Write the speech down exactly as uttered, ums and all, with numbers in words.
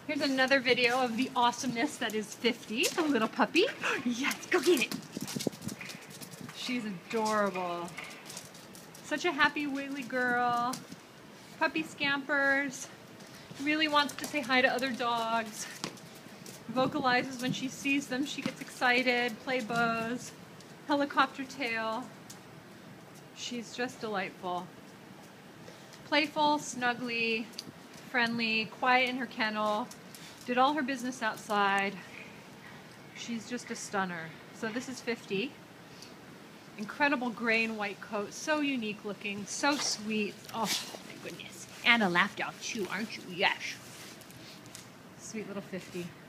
Here's another video of the awesomeness that is fifty, the little puppy. Yes, go get it. She's adorable. Such a happy, wiggly girl. Puppy scampers. Really wants to say hi to other dogs. Vocalizes when she sees them. She gets excited. Play bows. Helicopter tail. She's just delightful. Playful, snuggly, friendly, quiet in her kennel. Did all her business outside. She's just a stunner. So this is fifty. Incredible gray and white coat. So unique looking. So sweet. Oh my goodness. Anna laughed out too, aren't you? Yes. Sweet little fifty.